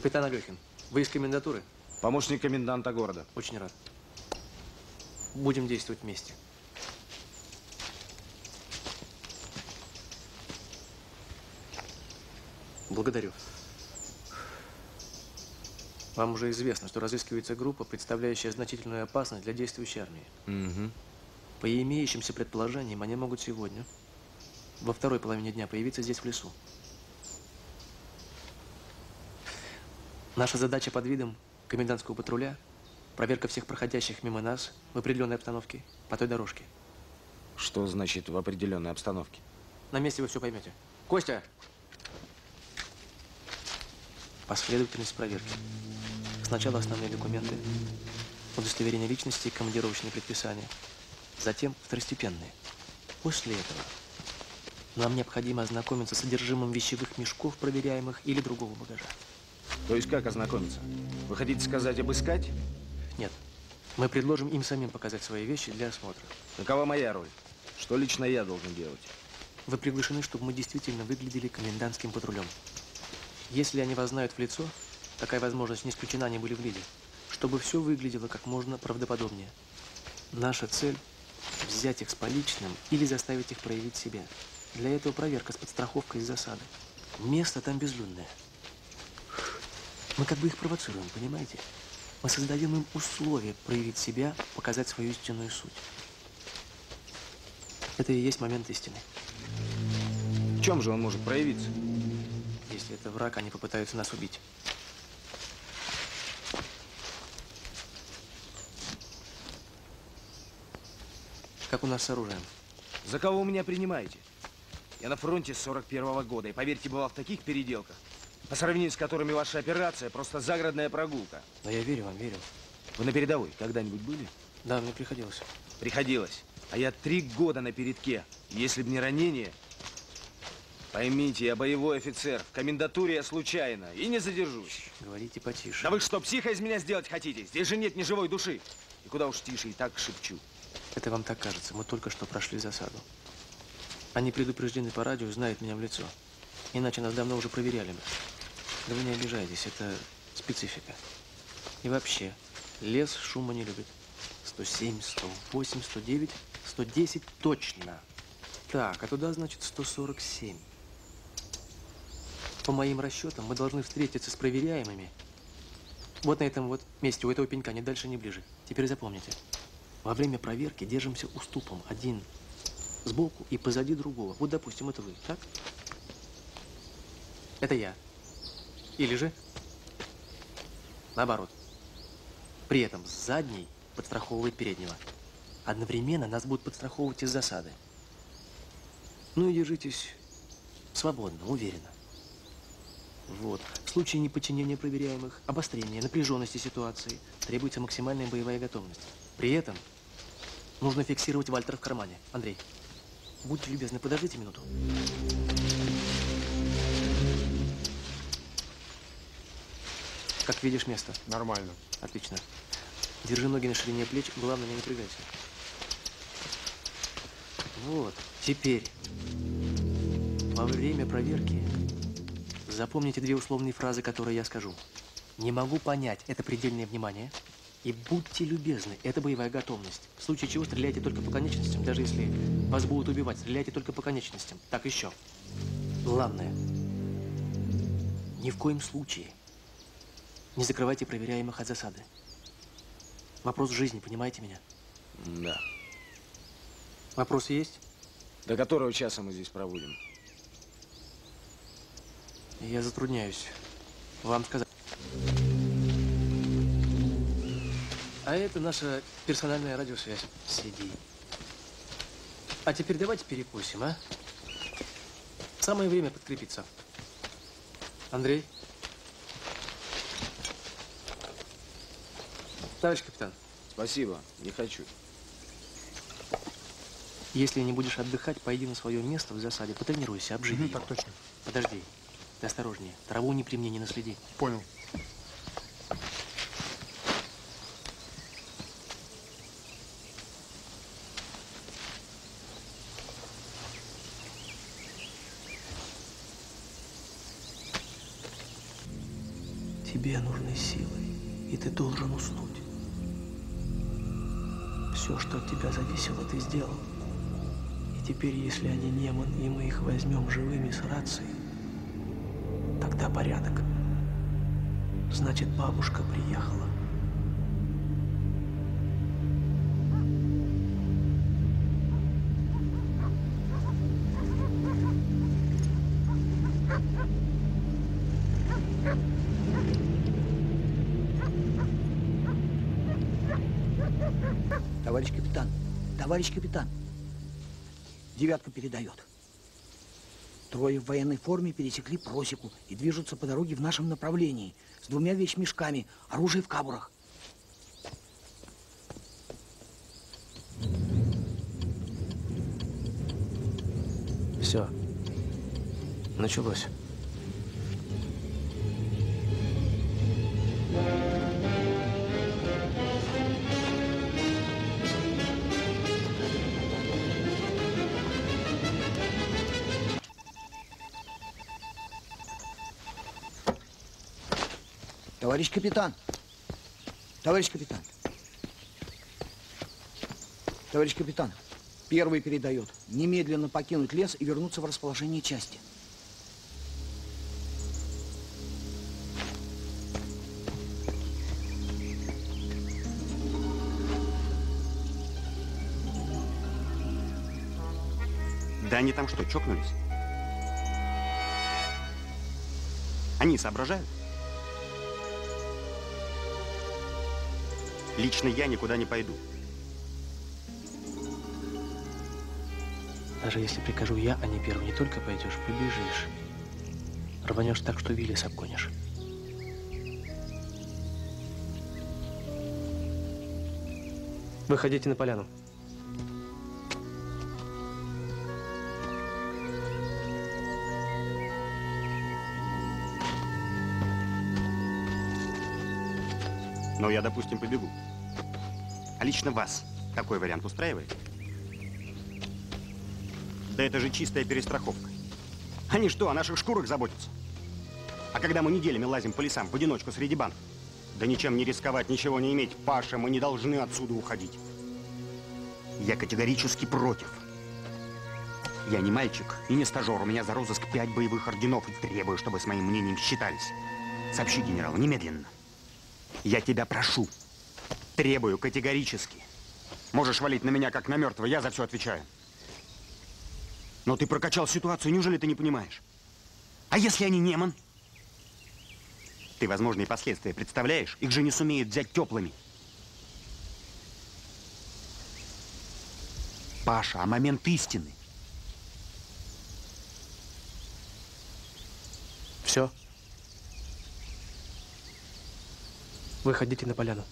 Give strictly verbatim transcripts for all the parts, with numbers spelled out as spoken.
Капитан Алехин, вы из комендатуры? Помощник коменданта города. Очень рад. Будем действовать вместе. Благодарю. Вам уже известно, что разыскивается группа, представляющая значительную опасность для действующей армии. Угу. По имеющимся предположениям, они могут сегодня, во второй половине дня, появиться здесь, в лесу. Наша задача под видом комендантского патруля – проверка всех проходящих мимо нас в определенной обстановке по той дорожке. Что значит в определенной обстановке? На месте вы все поймете. Костя! Последовательность проверки. Сначала основные документы, удостоверение личности и командировочные предписания. Затем второстепенные. После этого нам необходимо ознакомиться с содержимым вещевых мешков, проверяемых, или другого багажа. То есть как ознакомиться? Вы хотите сказать обыскать? Нет. Мы предложим им самим показать свои вещи для осмотра. Какова моя роль? Что лично я должен делать? Вы приглашены, чтобы мы действительно выглядели комендантским патрулем. Если они вас знают в лицо, такая возможность не исключена, они были в виде, чтобы все выглядело как можно правдоподобнее. Наша цель – взять их с поличным или заставить их проявить себя. Для этого проверка с подстраховкой из засады. Место там безлюдное. Мы как бы их провоцируем, понимаете? Мы создаем им условия проявить себя, показать свою истинную суть. Это и есть момент истины. В чем же он может проявиться? Если это враг, они попытаются нас убить. Как у нас с оружием? За кого вы меня принимаете? Я на фронте с сорок первого года, и, поверьте, бывал в таких переделках, по сравнению с которыми ваша операция просто загородная прогулка. Да я верю вам, верю. Вы на передовой когда-нибудь были? Да, мне приходилось. Приходилось. А я три года на передке. Если бы не ранение, поймите, я боевой офицер. В комендатуре я случайно и не задержусь. Говорите потише. Да вы что, психа из меня сделать хотите? Здесь же нет ни живой души. И куда уж тише, и так шепчу. Это вам так кажется. Мы только что прошли засаду. Они предупреждены по радио, знают меня в лицо. Иначе нас давно уже проверяли бы. Да вы не обижайтесь, это специфика. И вообще, лес шума не любит. сто семь, сто восемь, сто девять, сто десять точно. Так, а туда, значит, сто сорок семь. По моим расчетам, мы должны встретиться с проверяемыми вот на этом вот месте, у этого пенька, ни дальше, ни ближе. Теперь запомните. Во время проверки держимся уступом. Один сбоку и позади другого. Вот, допустим, это вы, так? Это я. Или же наоборот. При этом задний подстраховывает переднего. Одновременно нас будут подстраховывать из засады. Ну и держитесь свободно, уверенно. Вот. В случае неподчинения проверяемых, обострения, напряженности ситуации требуется максимальная боевая готовность. При этом нужно фиксировать Вальтер в кармане. Андрей, будьте любезны, подождите минуту. Как видишь место? Нормально. Отлично. Держи ноги на ширине плеч, главное, не напрягайся. Вот. Теперь, во время проверки, запомните две условные фразы, которые я скажу. Не могу понять, это предельное внимание. И будьте любезны, это боевая готовность. В случае чего стреляйте только по конечностям, даже если вас будут убивать, стреляйте только по конечностям. Так, еще. Главное, ни в коем случае не закрывайте проверяемых от засады. Вопрос жизни, понимаете меня? Да. Вопросы есть? До которого часа мы здесь проводим? Я затрудняюсь вам сказать. А это наша персональная радиосвязь. Сиди. А теперь давайте перекусим, а? Самое время подкрепиться. Андрей? Товарищ капитан. Спасибо, не хочу. Если не будешь отдыхать, пойди на свое место в засаде, потренируйся, обживи Угу, его. так точно. Подожди. Ты осторожнее. Траву не при мне, не наследи. Понял. тебе нужны силы, и ты должен уснуть. Все, что от тебя зависело, ты сделал. И теперь, если они неман, и мы их возьмем живыми с рацией, тогда порядок. Значит, бабушка приехала. Товарищ капитан, товарищ капитан, девятка передает. Трое в военной форме пересекли просеку и движутся по дороге в нашем направлении с двумя вещмешками, оружие в кабурах. Все. Началось. Товарищ капитан, товарищ капитан, товарищ капитан, первый передает немедленно покинуть лес и вернуться в расположение части. Да они там что, чокнулись? Они соображают? Лично я никуда не пойду. Даже если прикажу я, а не первый, не только пойдешь, побежишь. Рванешь так, что Виллис обгонишь. Выходите на поляну. Но я, допустим, побегу. А лично вас такой вариант устраивает? Да это же чистая перестраховка. Они что, о наших шкурах заботятся? А когда мы неделями лазим по лесам в одиночку среди банд, да ничем не рисковать, ничего не иметь, Паша, мы не должны отсюда уходить. Я категорически против. Я не мальчик и не стажер. У меня за розыск пять боевых орденов и требую, чтобы с моим мнением считались. Сообщи генералу немедленно. Я тебя прошу, требую категорически. Можешь валить на меня, как на мертвого, я за все отвечаю. Но ты прокачал ситуацию, неужели ты не понимаешь? А если они неман? Ты возможные последствия представляешь? Их же не сумеют взять теплыми. Паша, а момент истины? Все. Выходите на поляну.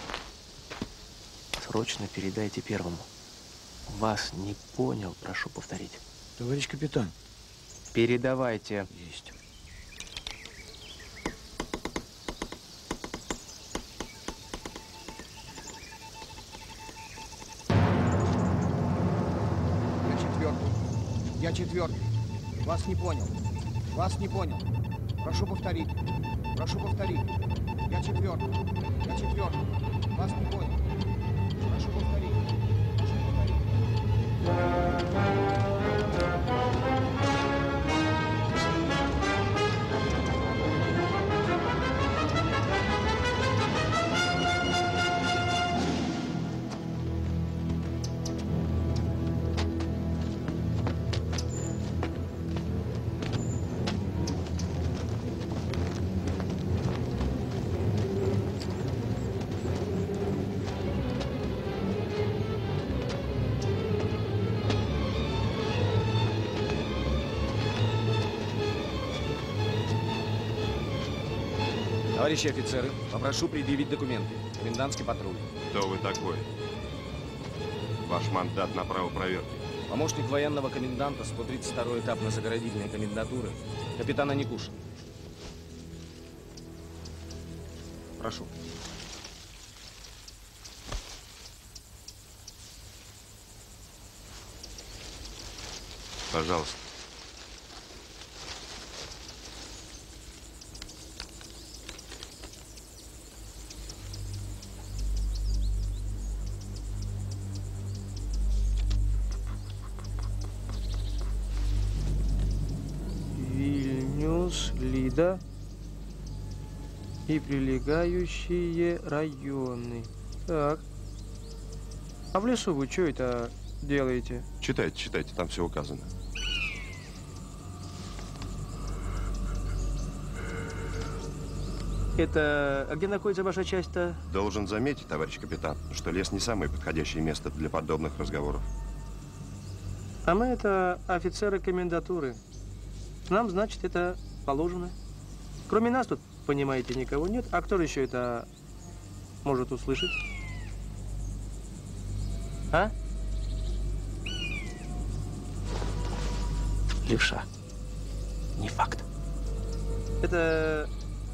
Срочно передайте первому. Вас не понял, прошу повторить. Товарищ капитан. Передавайте. Есть. Я четвертый. Я четвертый. Вас не понял. Вас не понял. Прошу повторить. Прошу повторить. Я четвертый. Я четвертый. Вас не понял. Прошу повторить. Прошу повторить. Товарищи офицеры, попрошу предъявить документы. Комендантский патруль. Кто вы такой? Ваш мандат на право проверки. Помощник военного коменданта, сто тридцать второй этап на заградительной комендатуры, капитана Никушин. Прошу. Пожалуйста. Лида и прилегающие районы. Так. А в лесу вы что это делаете? Читайте, читайте, там все указано. Это... А где находится ваша часть-то? Должен заметить, товарищ капитан, что лес не самое подходящее место для подобных разговоров. А мы это офицеры комендатуры. Нам, значит, это положено. Кроме нас тут, понимаете, никого нет. А кто же еще это может услышать? А? Левша. Не факт. Это...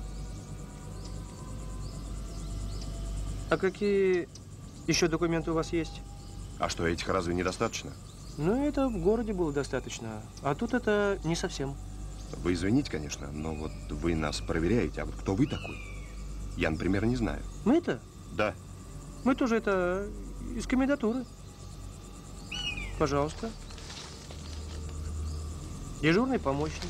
А какие еще документы у вас есть? А что, этих разве недостаточно? Ну, это в городе было достаточно. А тут это не совсем. Вы извините, конечно, но вот вы нас проверяете, а вот кто вы такой? Я, например, не знаю. Мы-то? Да. Мы тоже это из комендатуры. Пожалуйста. Дежурный помощник.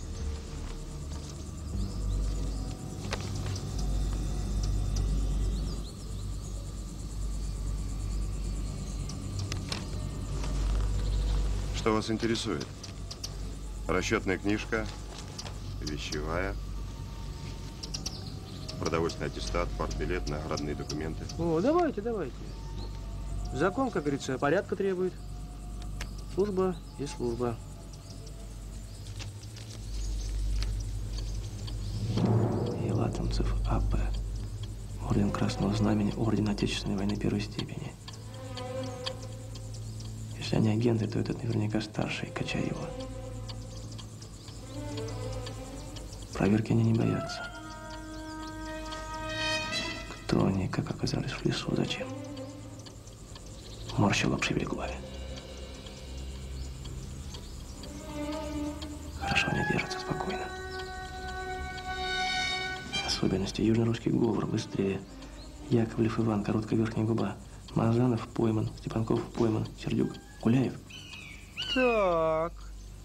Что вас интересует? Расчетная книжка, вещевая, продовольственный аттестат, партбилет, наградные документы. О, давайте, давайте. Закон, как говорится, порядка требует. Служба и служба. Елатинцев А П. Орден Красного Знамени, Орден Отечественной войны первой степени. Если они агенты, то этот наверняка старший, качай его. Проверки они не боятся. Кто они, как оказались в лесу, зачем? Морщил обшивили голове. Хорошо они держатся спокойно. Особенности. Южно-русский говор быстрее. Яковлев Иван, короткая верхняя губа. Мазанов пойман, Степанков пойман, Сердюк, Гуляев. Так.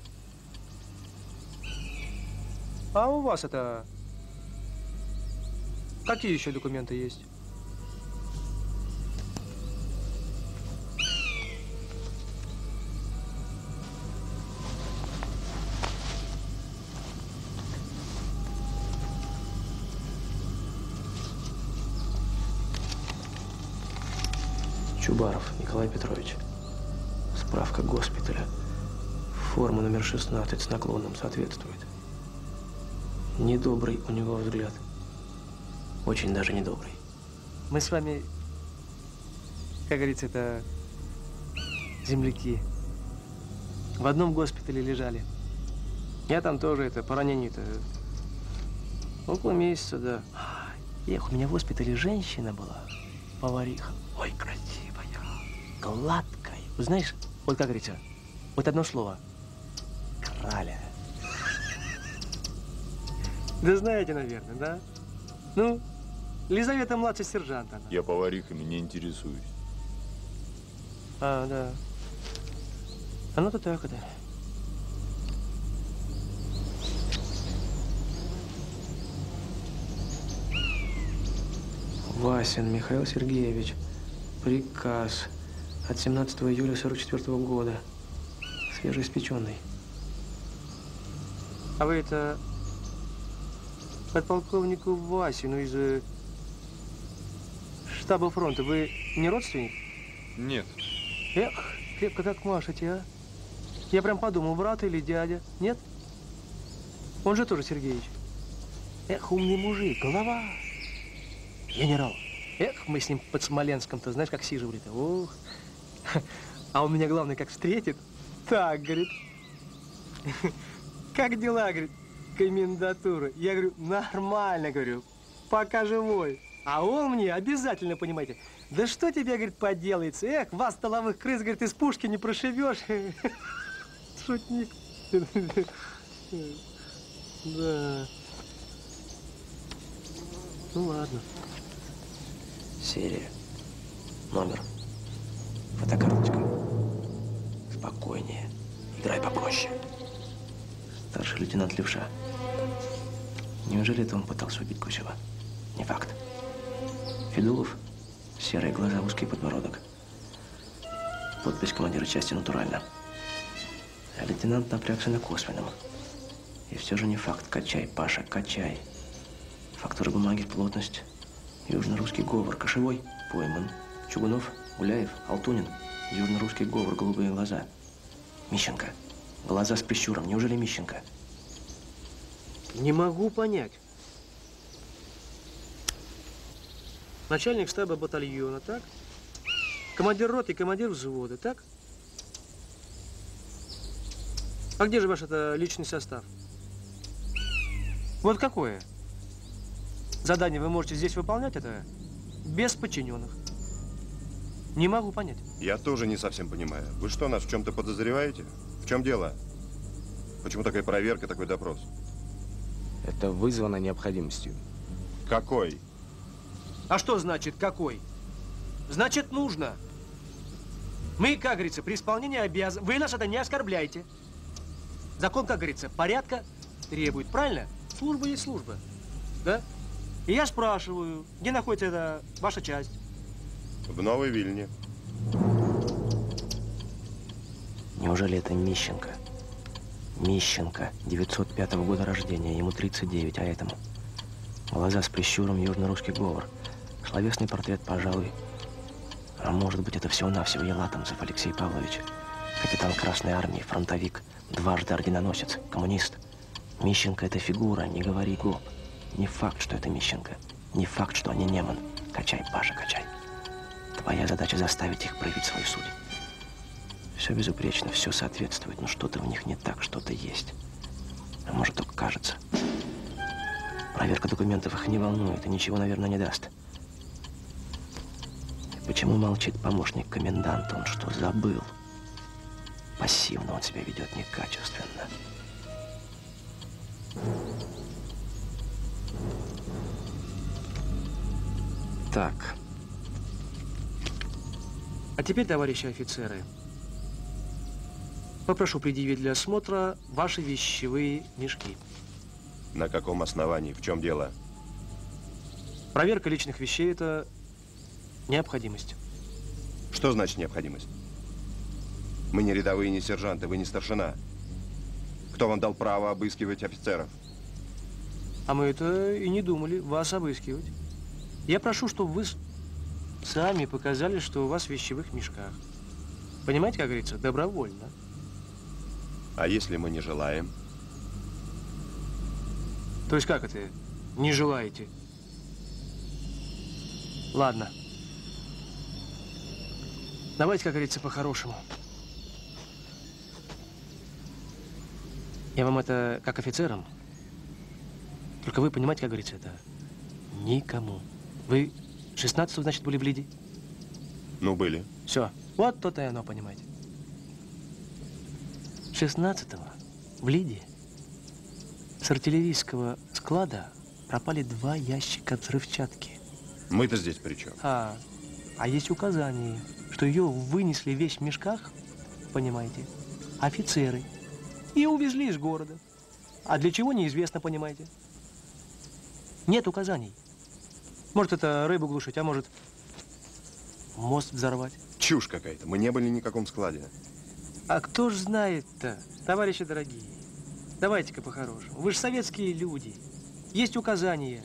А у вас это... Какие еще документы есть? Чубаров Николай Петрович. Справка госпиталя. Форма номер шестнадцать с наклоном соответствует. Недобрый у него взгляд. Очень даже недобрый. Мы с вами, как говорится, это земляки. В одном госпитале лежали. Я там тоже это, по ранению-то. Около месяца, да. Эх, у меня в госпитале женщина была, повариха. Ой, красивая, гладкая. Вы знаешь, вот как говорится, вот одно слово. Краля. Да знаете, наверное, да? Ну, Лизавета младший сержант она. Я поварихами не интересуюсь. А, да. А ну-то так, да. Васин Михаил Сергеевич. Приказ от семнадцатого июля сорок четвёртого года. Свежеиспеченный. А вы это подполковнику Васину из э, штаба фронта. Вы не родственник? Нет. Эх, крепко как машете, а? Я прям подумал, брат или дядя. Нет? Он же тоже Сергеевич. Эх, умный мужик, голова. Генерал. Эх, мы с ним под Смоленском-то, знаешь, как сиживали-то. Ох. А он меня, главное, как встретит. Так, говорит. Как дела, говорит, комендатура? Я говорю, нормально, говорю, пока живой. А он мне обязательно, понимаете, да что тебе, говорит, поделается? Эх, вас, столовых крыс, говорит, из пушки не прошибешь. Шутник. Да. Ну ладно. Серия. Номер. Фотокарточка. Спокойнее. Играй попроще. Старший лейтенант Левша. Неужели это он пытался убить Гусева? Не факт. Федулов, серые глаза, узкий подбородок. Подпись командира части натурально. А лейтенант напрягся на косвенном. И все же не факт. Качай, Паша, качай. Фактура бумаги, плотность. Южно-русский говор. Кошевой, пойман. Чугунов, Гуляев, Алтунин. Южно-русский говор, голубые глаза. Мищенко. Глаза с прищуром. Неужели Мищенко? Не могу понять. Начальник штаба батальона, так? Командир роты и командир взвода, так? А где же ваш это личный состав? Вот какое? Задание вы можете здесь выполнять, это без подчиненных. Не могу понять. Я тоже не совсем понимаю. Вы что, нас в чем-то подозреваете? В чем дело? Почему такая проверка, такой допрос? Это вызвано необходимостью. Какой? А что значит какой? Значит, нужно. Мы, как говорится, при исполнении обязаны. Вы нас это не оскорбляйте. Закон, как говорится, порядка требует. Правильно? Служба есть служба. Да? И я спрашиваю, где находится эта ваша часть? В Новой Вильне. Неужели это Мищенко? Мищенко, девятьсот пятого года рождения, ему тридцать девять, а этому? Глаза с прищуром, южно-русский говор. Словесный портрет, пожалуй. А может быть, это всего-навсего Елатомцев Алексей Павлович. Капитан Красной Армии, фронтовик, дважды орденоносец, коммунист. Мищенко – это фигура, не говори гоп. Не факт, что это Мищенко. Не факт, что они Неман. Качай, Паша, качай. Твоя задача заставить их проявить свою суть. Все безупречно, все соответствует, но что-то в них не так, что-то есть. А может, только кажется. Проверка документов их не волнует и ничего, наверное, не даст. Почему молчит помощник коменданта? Он что, забыл? Пассивно он себя ведет, некачественно. Так. А теперь, товарищи офицеры, попрошу предъявить для осмотра ваши вещевые мешки. На каком основании? В чем дело? Проверка личных вещей – это необходимость. Что значит необходимость? Мы не рядовые, не сержанты, вы не старшина. Кто вам дал право обыскивать офицеров? А мы это и не думали вас обыскивать. Я прошу, чтобы вы сами показали, что у вас в вещевых мешках. Понимаете, как говорится, добровольно. А если мы не желаем? То есть как это? Не желаете? Ладно. Давайте, как говорится, по-хорошему. Я вам это как офицерам. Только вы понимаете, как говорится, это никому. Вы шестнадцатого, значит, были в Лиде? Ну, были. Все. Вот то-то и оно, понимаете. шестнадцатого в Лиде с артиллерийского склада пропали два ящика взрывчатки. Мы-то здесь при чем? А, а есть указание, что ее вынесли весь в мешках, понимаете, офицеры, и увезли из города. А для чего, неизвестно, понимаете. Нет указаний. Может, это рыбу глушить, а может, мост взорвать. Чушь какая-то. Мы не были ни в каком складе. А кто ж знает-то, товарищи дорогие? Давайте-ка по-хорошему. Вы же советские люди. Есть указания.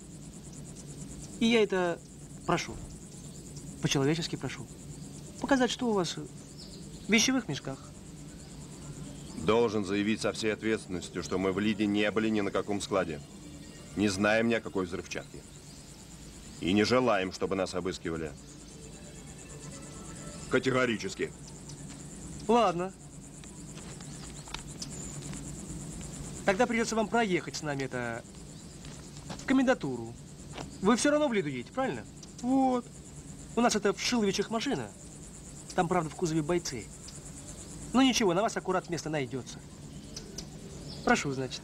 И я это прошу. По-человечески прошу. Показать, что у вас в вещевых мешках. Должен заявить со всей ответственностью, что мы в Лиде не были ни на каком складе. Не знаем ни о какой взрывчатке. И не желаем, чтобы нас обыскивали. Категорически. Ладно. Тогда придется вам проехать с нами это в комендатуру. Вы все равно в Лиду едете, правильно? Вот. У нас это в Шиловичах машина. Там, правда, в кузове бойцы. Ну ничего, на вас аккурат место найдется. Прошу, значит.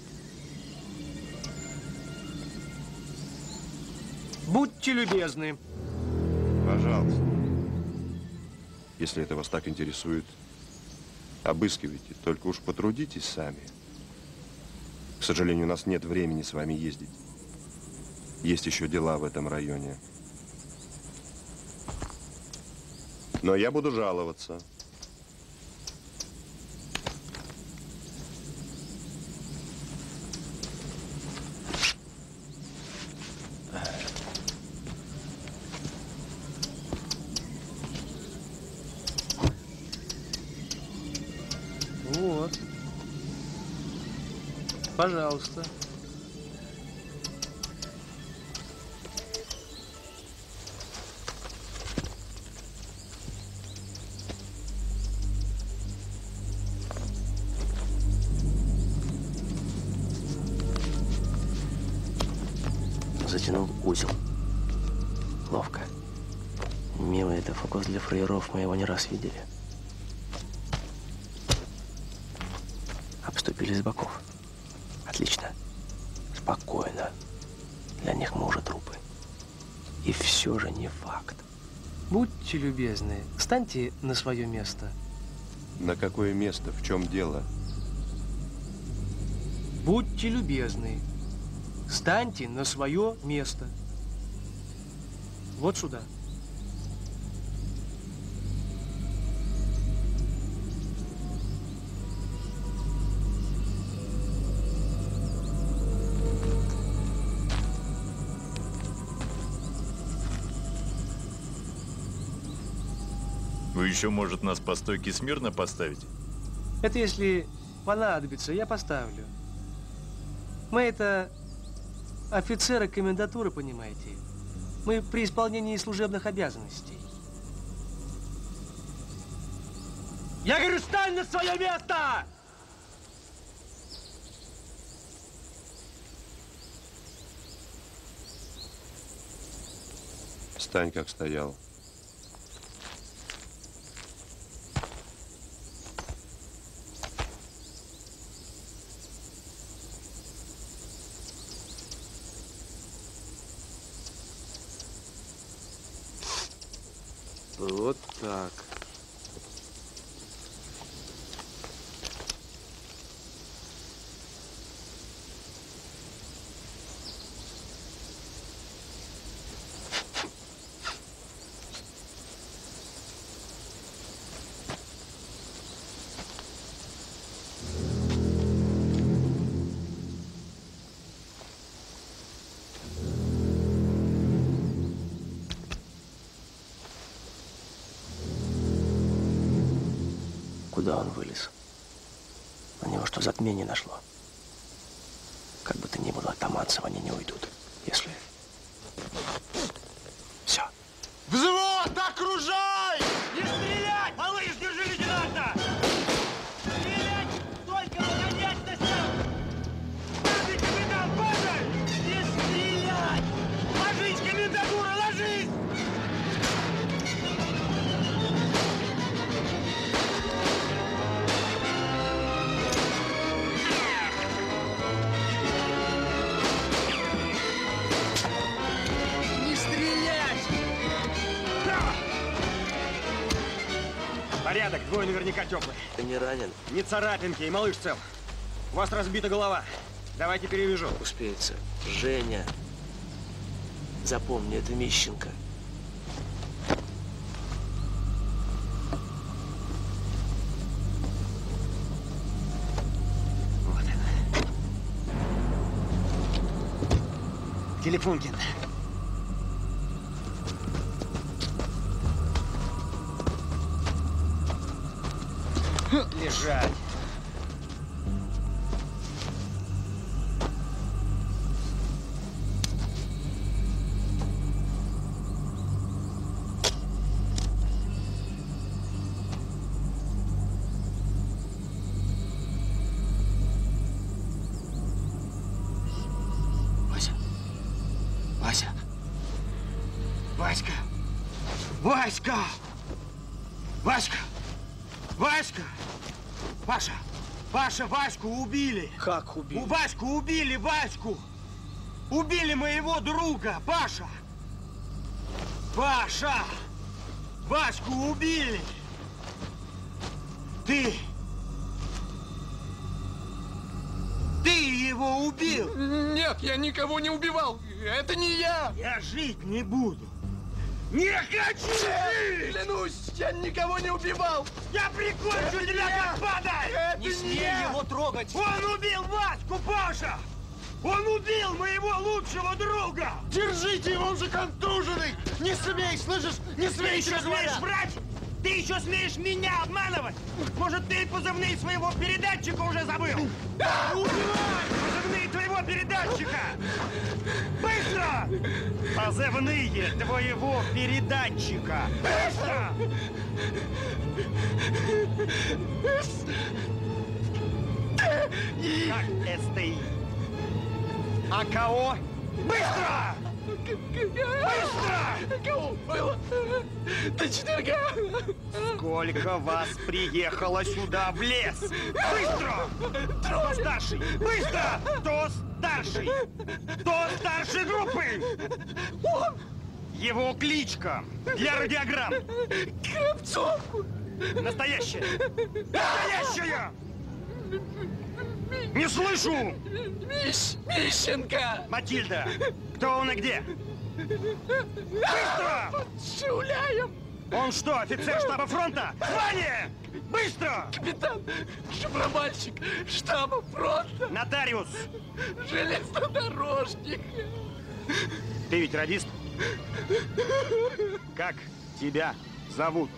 Будьте любезны. Пожалуйста. Если это вас так интересует, обыскивайте. Только уж потрудитесь сами. К сожалению, у нас нет времени с вами ездить. Есть еще дела в этом районе. Но я буду жаловаться. Вот. Пожалуйста. Затянул узел. Ловко. Милый, это фокус для фраеров, мы его не раз видели. Обступили с боков. Отлично. Спокойно. Для них мы уже трупы. И все же не факт. Будьте любезны, встаньте на свое место. На какое место? В чем дело? Будьте любезны, встаньте на свое место. Вот сюда. Вы еще, может, нас по стойке смирно поставить? Это если понадобится, я поставлю. Мы это офицеры комендатуры, понимаете. Мы при исполнении служебных обязанностей. Я говорю, встань на свое место! Стань, как стоял. Вот так. Куда он вылез? На него что, затмение нашло? Как бы то ни было, от Таманцева они не уйдут, если... Все. Взвод, окружай! Не стрелять! Малыш, держи лейтенанта! Стрелять только на конечностях! Падай, капитан, падай! Не стрелять! Ложись, комендатура, ложись! Не стрелять! Порядок, двое наверняка теплые. Ты не ранен? Не царапинки, и малыш цел. У вас разбита голова. Давайте перевяжу. Успеется. Женя, запомни, это Мищенко. Вот она. Телефонкин. Лежать. Вася. Вася. Васька. Васька. Васька. Васька. Паша. Паша, Ваську убили. Как убили? У Ваську убили, Ваську. Убили моего друга, Паша. Паша. Ваську убили. Ты. Ты его. его убил! Нет, я никого не убивал. Это не я. Я жить не буду. Не хочу жить! Клянусь, я никого не убивал. Я прикончу тебя, как падай! Это Не не смей я. его трогать! Он убил Ваську, Паша! Он убил моего лучшего друга! Держите его, он же контуженный. Не смей, слышишь? Не Ты смей, еще еще смеешь говоря. врать? Ты еще смеешь меня обманывать? Может, ты позывные своего передатчика уже забыл? Убивай! Позывные твоего передатчика! Быстро! Позывные твоего передатчика! Быстро! Как СТИ? А кого? Быстро! Быстро! Кого было? До четверга. Сколько вас приехало сюда в лес? Быстро! Кто старший? Быстро! Кто старший? Кто старший группы? Он! Его кличка для радиограмм. Кравцов! Настоящая! Настоящая! Не слышу! Мищ, Мищенко! Матильда! Кто он и где? Быстро! Под Шуляем! Он что, офицер штаба фронта? Звание! Быстро! Капитан, шифровальщик штаба фронта, Нотариус! железнодорожник. Ты ведь радист? Как тебя зовут?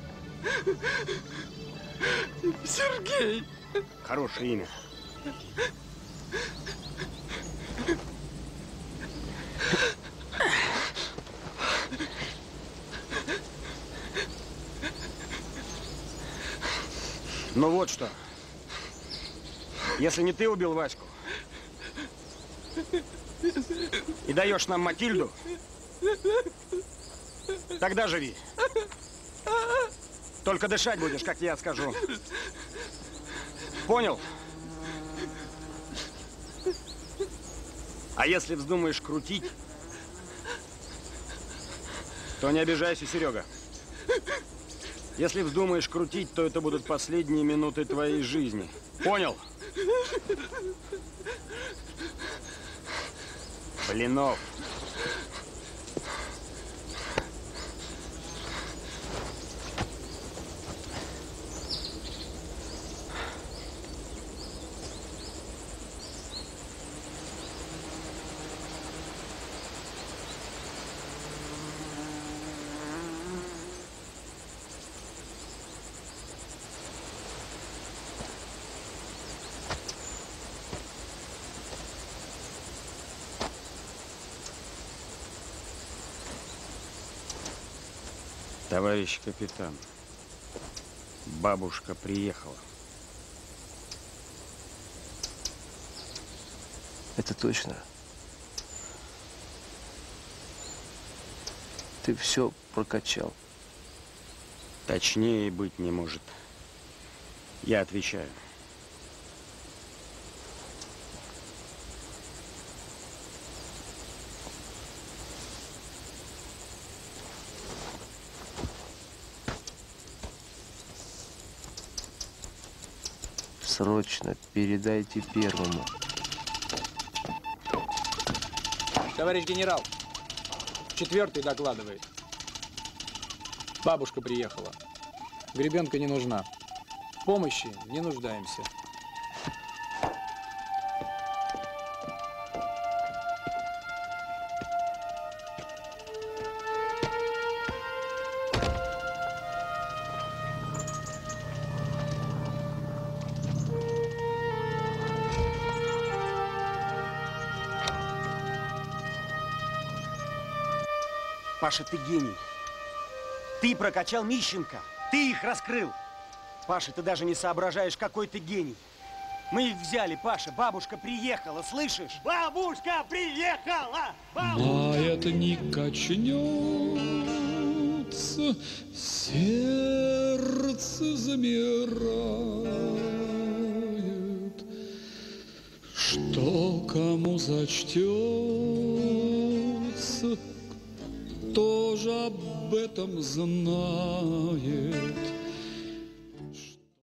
Сергей. Хорошее имя. Ну вот что. Если не ты убил Ваську и даешь нам Матильду, тогда живи. Только дышать будешь, как я скажу. Понял? А если вздумаешь крутить, то не обижайся, Серега. Если вздумаешь крутить, то это будут последние минуты твоей жизни. Понял? Блинов. Товарищ капитан, бабушка приехала. Это точно. Ты все прокачал. Точнее быть не может. Я отвечаю. Срочно передайте первому. Товарищ генерал, четвертый докладывает. Бабушка приехала. Гребенка не нужна. В помощи не нуждаемся. Паша, ты гений. Ты прокачал Мищенко. Ты их раскрыл. Паша, ты даже не соображаешь, какой ты гений. Мы их взяли, Паша. Бабушка приехала, слышишь? Бабушка приехала! Маятник качнется, сердце замирает. Что кому зачтется, тоже об этом знает.